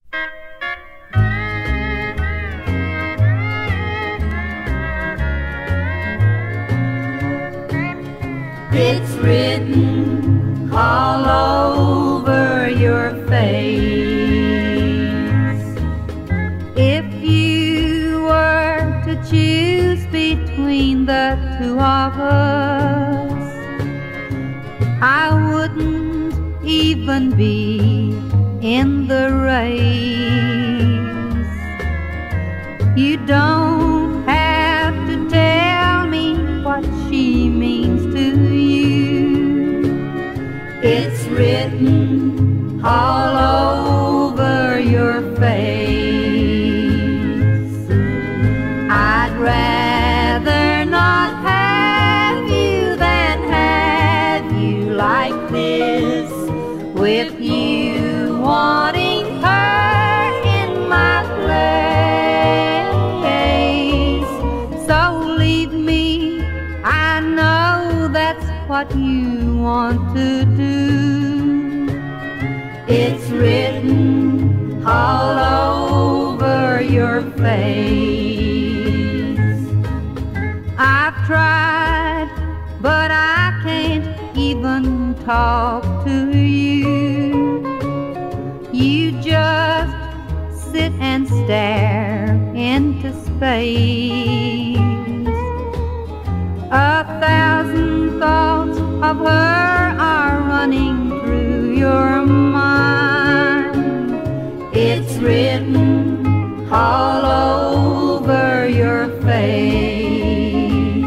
It's written all over your face. If you were to choose between the two of us, I wouldn't even be in the race. You don't have to tell me what she means to you. It's written all over your face. I'd rather not have you than have you like this, with you wanting her in my place. So leave me, I know that's what you want to do. It's written all over your face. I've tried, but I can't even talk to you. You just sit and stare into space. 1,000 thoughts of her are running through your mind. It's written all over your face.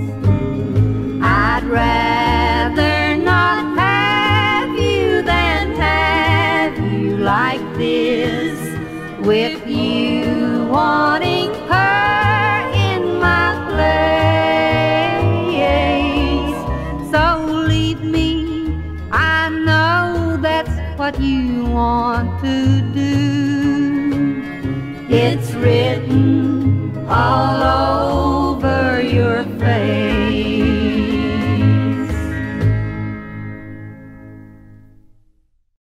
I'd rather not have you than have you like this, with you wanting her in my place. So leave me, I know that's what you want to do. It's written all over